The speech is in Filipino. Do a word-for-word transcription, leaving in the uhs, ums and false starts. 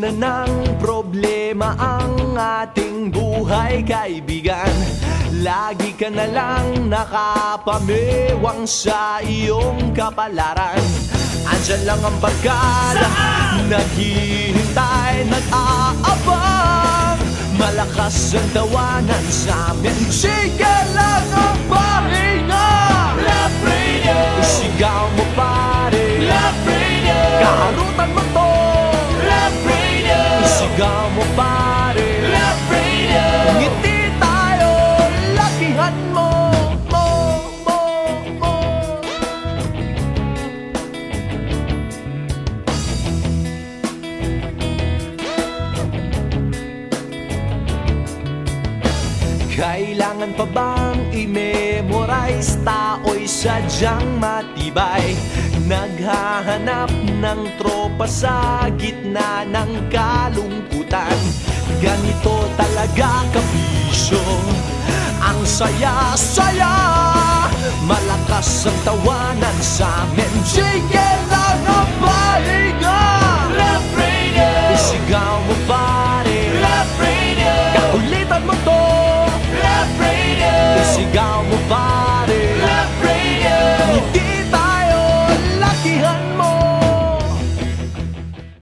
na ng problema ang ating buhay, kaibigan. Lagi ka na lang nakapamewang sa iyong kapalaran. Andyan lang ang barkada, naghihintay, nag-aabang. Malakas ang tawanan sa amin, sige lang ang pahinga. Love Radio, Sigaw mo pare, Love Radio, kaharutan mo to. Love Radio, Sigaw mo pare, Love Radio. ngiti tayo, lakihan mo, mo, mo, mo. Kailangan pa bang i-memorize? Tao'y sadyang matibay, naghahanap ng tropa sa gitna ng kalungkutan. Ganito talaga kabisyo, ang saya-saya. Malakas ang tawanan sa amin, sige lang ang pahinga.